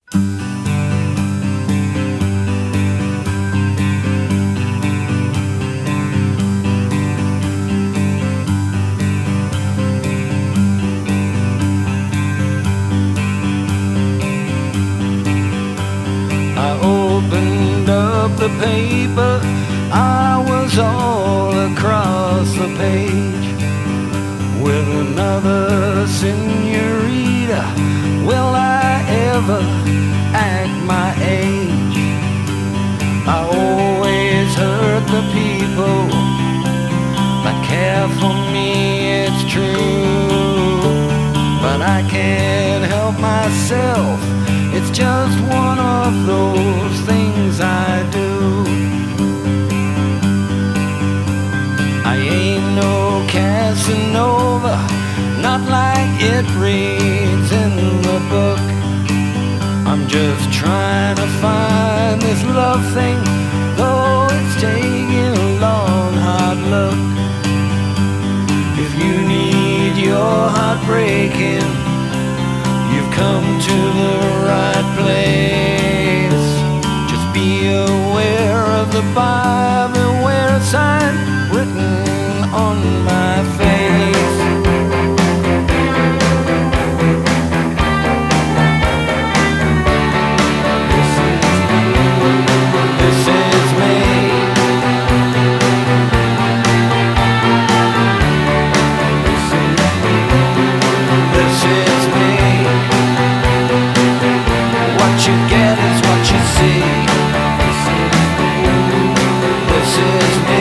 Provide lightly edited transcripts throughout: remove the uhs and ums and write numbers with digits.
The paper, I was all across the page with another senorita. Will I ever act my age? I always hurt the people that care for me, it's true, but I can't help myself. It's just one of those things I do. I ain't no Casanova, not like it reads in the book. I'm just trying to find this love thing, though it's taking a long, hard look. If you need your heart breaking, you've come to the right place. Just be aware of the buyer beware sign written on my face. This is me. This is me. What you get is what you see. This is me.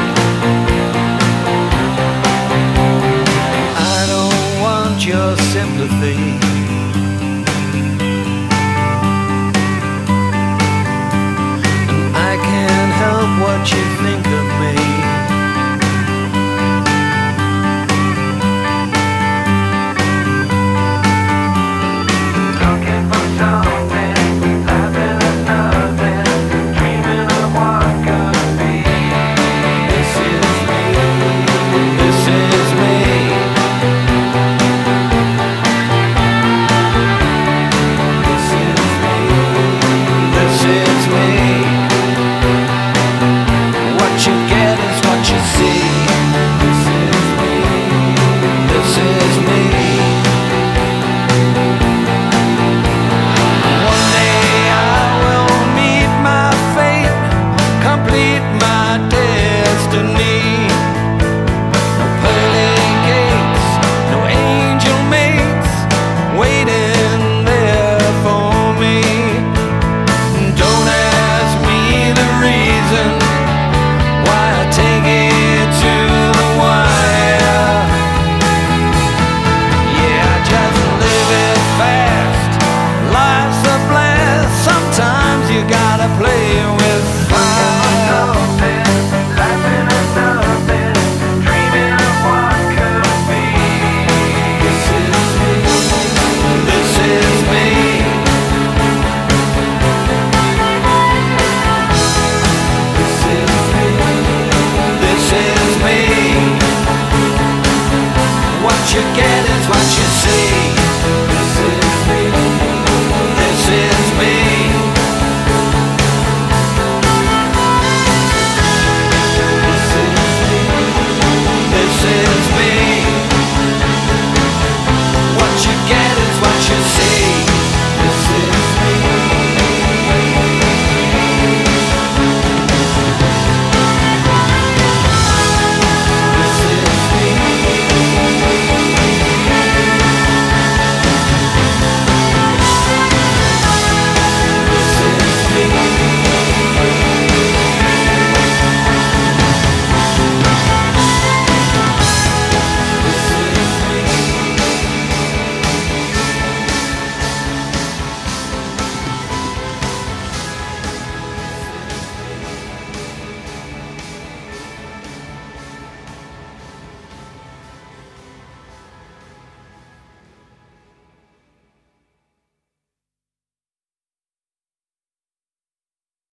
I don't want your sympathy. And I can't help what you think.